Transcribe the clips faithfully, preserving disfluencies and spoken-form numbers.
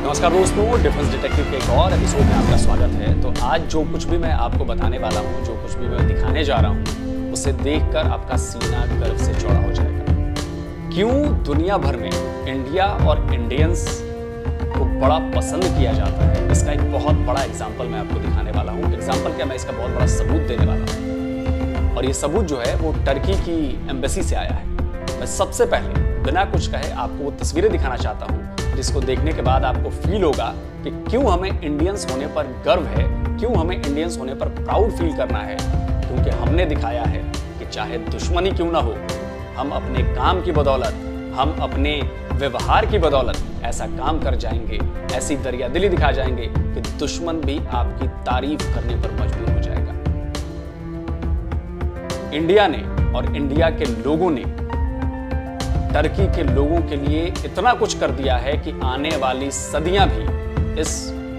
नमस्कार दोस्तों, defence detective के एक और एपिसोड में आपका स्वागत है। तो आज जो कुछ भी मैं आपको बताने वाला हूँ, जो कुछ भी मैं दिखाने जा रहा हूँ, उसे देखकर आपका सीना गर्व से चौड़ा हो जाएगा। क्यों दुनिया भर में इंडिया और इंडियंस को बड़ा पसंद किया जाता है, इसका एक बहुत बड़ा एग्जाम्पल मैं आपको दिखाने वाला हूँ। एग्जाम्पल क्या, मैं इसका बहुत बड़ा सबूत देने वाला हूँ। और ये सबूत जो है वो टर्की की एम्बेसी से आया है। मैं सबसे पहले बिना कुछ कहे आपको वो तस्वीरें दिखाना चाहता हूँ, जिसको देखने के बाद आपको फील होगा कि क्यों हमें इंडियंस होने पर गर्व है, क्यों हमें इंडियंस होने पर प्राउड फील करना है। क्योंकि हमने दिखाया है कि चाहे दुश्मनी क्यों ना हो, हम अपने काम की बदौलत, हम अपने व्यवहार की बदौलत ऐसा काम कर जाएंगे, ऐसी दरियादिली दिखा जाएंगे कि दुश्मन भी आपकी तारीफ करने पर मजबूर हो जाएगा। इंडिया ने और इंडिया के लोगों ने टर्की के लोगों के लिए इतना कुछ कर दिया है कि आने वाली सदियां भी इस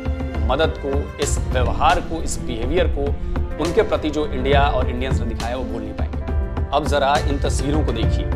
मदद को, इस व्यवहार को, इस बिहेवियर को, उनके प्रति जो इंडिया और इंडियंस ने दिखाया वो भूल नहीं पाएंगे। अब जरा इन तस्वीरों को देखिए।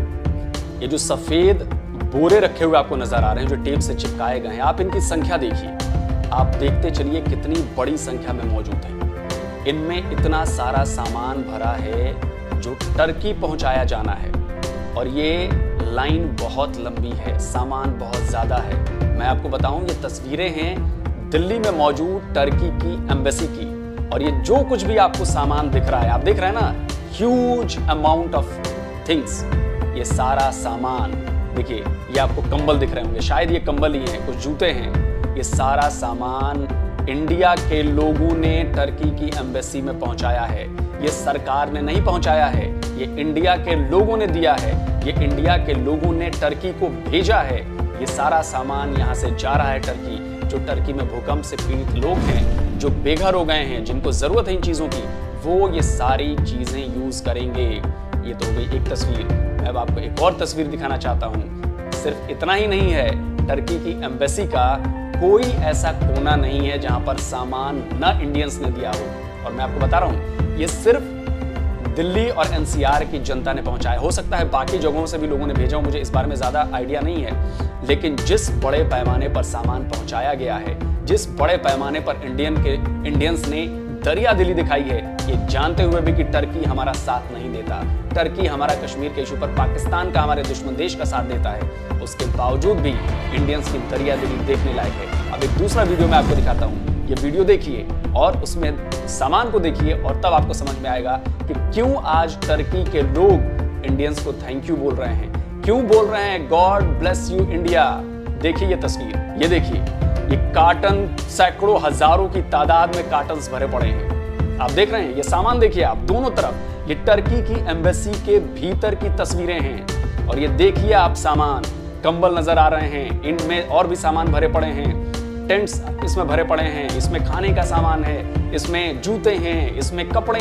ये जो सफेद बोरे रखे हुए आपको नजर आ रहे हैं, जो टेप से चिपकाए गए हैं, आप इनकी संख्या देखिए। आप देखते चलिए कितनी बड़ी संख्या में मौजूद है। इनमें इतना सारा सामान भरा है जो टर्की पहुंचाया जाना है, और ये लाइन बहुत लंबी है, सामान बहुत ज्यादा है। मैं आपको बताऊं, ये तस्वीरें हैं दिल्ली में मौजूद टर्की की एम्बेसी की, और ये जो कुछ भी आपको सामान दिख रहा है, आप देख रहे हैं ना, ह्यूज अमाउंट ऑफ थिंग्स। ये सारा सामान देखिए, ये आपको कंबल दिख रहे होंगे, शायद ये कंबल ही हैं, कुछ जूते हैं। ये सारा सामान इंडिया के लोगों ने टर्की की एम्बेसी में पहुंचाया है। ये सरकार ने नहीं पहुंचाया है, ये इंडिया के लोगों ने दिया है, ये इंडिया के लोगों ने टर्की को भेजा है। ये सारा सामान यहाँ से जा रहा है टर्की। जो टर्की में भूकंप से पीड़ित लोग हैं, जो बेघर हो गए हैं, जिनको जरूरत है इन चीजों की, वो ये सारी चीजें यूज करेंगे। ये तो हो गई एक तस्वीर। मैं अब आपको एक और तस्वीर दिखाना चाहता हूँ। सिर्फ इतना ही नहीं है, टर्की की एम्बेसी का कोई ऐसा कोना नहीं है जहां पर सामान न इंडियंस ने दिया हो। और मैं आपको बता रहा हूं, ये सिर्फ दिल्ली और एनसीआर की जनता ने पहुंचाया। हो सकता है बाकी जगहों से भी लोगों ने भेजा हो, मुझे इस बारे में ज्यादा आइडिया नहीं है। लेकिन जिस बड़े पैमाने पर सामान पहुंचाया गया है, जिस बड़े पैमाने पर इंडियन के इंडियंस ने दरिया दिली दिखाई है, ये जानते हुए भी कि टर्की हमारा साथ नहीं देता, टर्की हमारा कश्मीर के इशू पर पाकिस्तान का, हमारे दुश्मन देश का साथ देता है, उसके बावजूद भी इंडियंस की दरिया दिली देखने लायक है। अब एक दूसरा वीडियो मैं आपको दिखाता हूँ। ये वीडियो देखिए और उसमें सामान को देखिए, और तब आपको समझ में आएगा कि क्यों आज टर्की के लोग इंडियंस को थैंक यू बोल रहे हैं, क्यों बोल रहे हैं गॉड ब्लेस यू इंडिया। देखिए ये तस्वीर, ये देखिए, ये कार्टन, सैकड़ों हजारों की तादाद में कार्टन्स भरे पड़े हैं। आप देख रहे हैं, ये सामान देखिए आप दोनों तरफ। ये टर्की की एम्बेसी के भीतर की तस्वीरें हैं, और ये देखिए आप सामान, कंबल नजर आ रहे हैं, इनमें और भी सामान भरे पड़े हैं, टेंट्स इसमें भरे पड़े हैं, इसमें खाने का सामान है, इसमें जूते हैं, इसमें कपड़े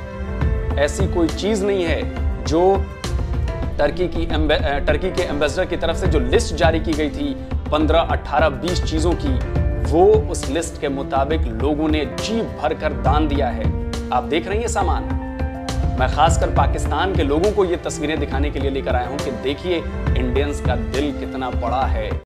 हैं। ऐसी कोई चीज नहीं है जो टर्की की टर्की के एम्बेसडर की तरफ से जो लिस्ट जारी की गई थी पंद्रह, अठारह, बीस चीजों की, वो उस लिस्ट के मुताबिक लोगों ने जी भर कर दान दिया है। आप देख रहे हैं ये सामान। मैं खासकर पाकिस्तान के लोगों को ये तस्वीरें दिखाने के लिए लेकर आया हूं कि देखिए इंडियंस का दिल कितना बड़ा है।